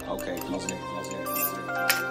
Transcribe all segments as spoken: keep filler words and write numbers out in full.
Okay, close it, close it, close it.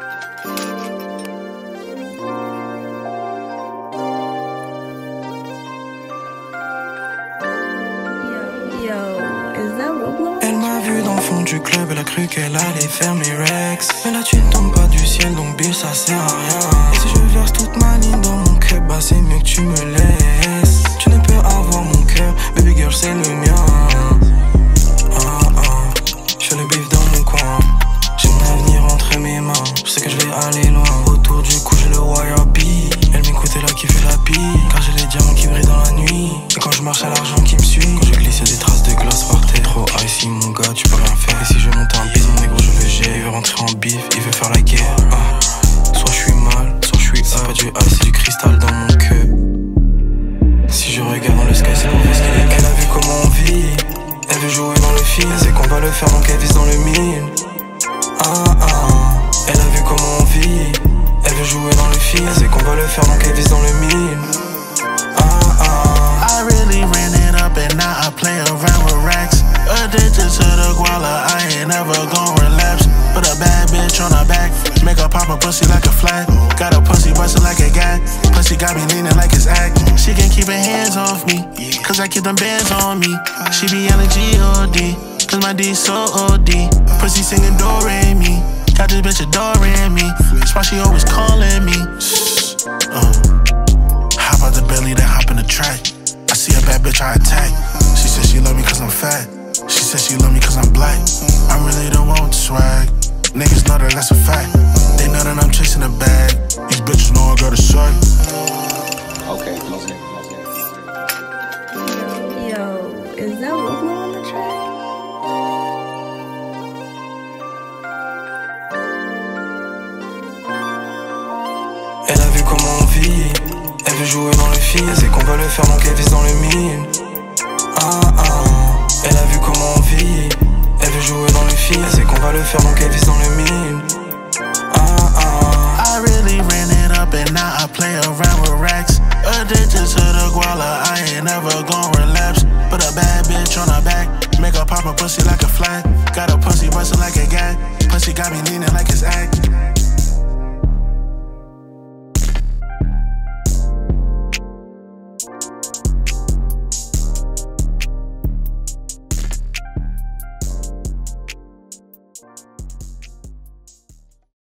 Yo, is that Wilblow? Elle m'a vu dans le fond du club, elle a cru qu'elle allait fermer les Rex. Mais là tu ne tombes pas du ciel, donc bitch ça sert à rien. Et si je verse toute ma ligne dans mon cup, bah c'est mieux que tu me laisses. Tu ne peux avoir mon cœur, baby girl c'est le mien. Ah ah, je fais le bif dans mon coin. J'ai mon avenir entre mes mains, je sais que je vais aller loin. Autour du cou j'ai le wire B. Elle m'écoute, elle a kiffé la bille, car j'ai les diamants qui brillent dans la nuit. Et quand je marche à l'argent qui me suit, quand je glisse y'a des traces de glace par terre. Trop icy mon gars, tu peux rien faire. Et si je monte un bise, mon négro je le gère. Il veut rentrer en bif, il veut faire la guerre. Ah. Soit je suis mal, soit je suis up. C'est pas du ice, c'est du cristal dans mon cœur. Si je regarde dans le sky, c'est pour voir ce qu'il est. Elle a vu comment on vit, elle veut jouer dans le film. C'est qu'on va le faire donc elle vise dans le mille. Ah ah, elle a vu comment on vit, elle veut jouer dans le film. C'est qu'on va le faire donc elle vise dans le mille. Ah ah, I really ran it up and now I play around with racks. Addicted to the guala, I ain't never gon' relapse. Put a bad bitch on her back, make her pop a pussy like a flat. Got a pussy bustin' like a gat, pussy got me leaning like it's act. She can't keep her hands off me, cause I keep them bands on me. She be yelling G O D, cause my D so O D. Pussy singing do re mi, got this bitch adoring me. That's why she always calling me. uh. Hop out the belly, then hop in the track. I see a bad bitch, I attack. She said she love me cause I'm fat. She said she love me cause I'm black. I really don't want the swag. Niggas know that that's a fact. They know that I'm chasing a bag. These bitches know I got a swag. Okay, close it, close it, close it. Yo, is that Wilblow on the track? elle a vu comment on vit, elle veut jouer dans le film. C'est qu'on va le faire donc elle vise dans le mille. Ah ah, elle a vu comment on vit, elle veut jouer dans le film. C'est qu'on va le faire donc elle vise dans le mille. Ah ah, I really ran it up and now I play around with racks. Addicted to the guala, I ain't never gon' relapse. Put a bad bitch on her back, make her pop a pussy like a flat. Got a pussy bustin' like a gat, pussy got me leaning like it's act.